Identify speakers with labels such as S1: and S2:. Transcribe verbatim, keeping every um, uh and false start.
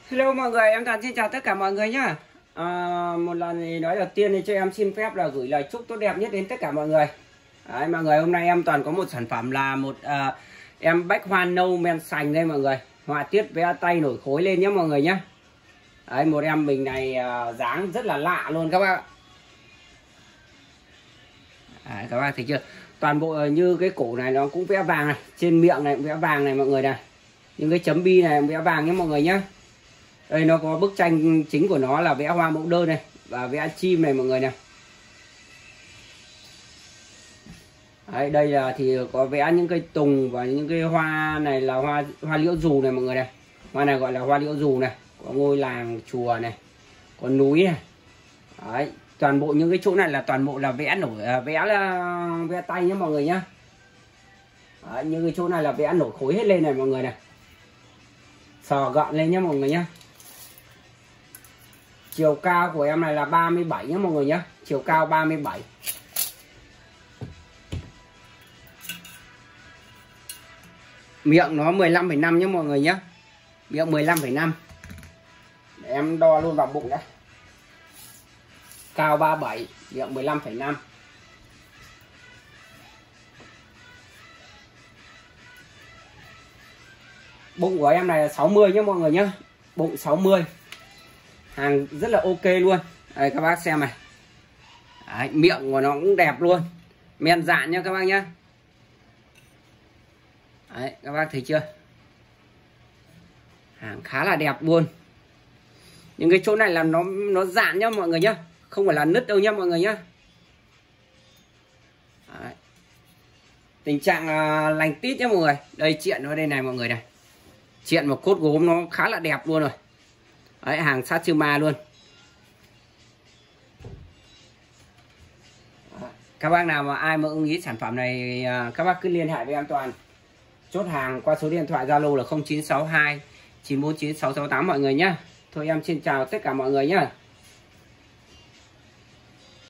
S1: Hello mọi người, em Toàn xin chào tất cả mọi người nhá. À, một lần thì nói đầu tiên thì cho em xin phép là gửi lời chúc tốt đẹp nhất đến tất cả mọi người. Đấy, mọi người, hôm nay em Toàn có một sản phẩm là một uh, em bách hoa nâu men sành đây mọi người. Họa tiết vẽ tay nổi khối lên nhé mọi người nhé. Đấy, một em mình này uh, dáng rất là lạ luôn các bác. Đấy, các bác thấy chưa? Toàn bộ uh, như cái cổ này nó cũng vẽ vàng này, trên miệng này cũng vẽ vàng này mọi người này. Những cái chấm bi này cũng vẽ vàng nhé mọi người nhé. Đây nó có bức tranh chính của nó là vẽ hoa mẫu đơn này và vẽ chim này mọi người này. Đấy, đây là thì có vẽ những cây tùng và những cái hoa này là hoa hoa liễu dù này mọi người này. Hoa này gọi là hoa liễu dù này, có ngôi làng chùa này, có núi này. Đấy, toàn bộ những cái chỗ này là toàn bộ là vẽ nổi vẽ là vẽ tay nhé mọi người nhá. Đấy, những cái chỗ này là vẽ nổi khối hết lên này mọi người này. Sờ gọn lên nhé mọi người nhá. Chiều cao của em này là ba mươi bảy nhé mọi người nhé. Chiều cao ba mươi bảy. Miệng nó mười lăm phẩy năm nhé mọi người nhé. Miệng mười lăm phẩy năm. Để em đo luôn vào bụng đã. Cao ba mươi bảy, miệng mười lăm phẩy năm. Bụng của em này là sáu mươi nhé mọi người nhé. Bụng sáu mươi. Hàng rất là ok luôn. Đây các bác xem này. Đấy, miệng của nó cũng đẹp luôn. Men dạn nhá các bác nhá. Đấy, các bác thấy chưa? Hàng khá là đẹp luôn. Những cái chỗ này là nó nó dạn nhá mọi người nhá. Không phải là nứt đâu nhá mọi người nhá. Đấy. Tình trạng uh, lành tít nhá mọi người. Đây chuyện ở đây này mọi người này. Chuyện một cốt gốm nó khá là đẹp luôn rồi. Đấy, hàng sát chư ma luôn. Các bác nào mà ai mà ưng ý sản phẩm này, các bác cứ liên hệ với em Toàn. Chốt hàng qua số điện thoại Zalo là không chín sáu hai chín bốn chín sáu sáu tám mọi người nhá. Thôi em xin chào tất cả mọi người nhá.